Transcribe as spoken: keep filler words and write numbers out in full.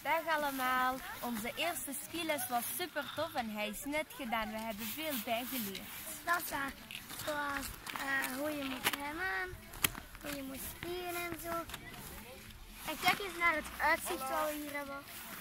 Dag allemaal. Onze eerste skiles was super tof en hij is net gedaan. We hebben veel bijgeleerd. Dat is waar. Zoals uh, hoe je moet remmen, hoe je moet spieren en zo. En kijk eens naar het uitzicht wat we hier hebben.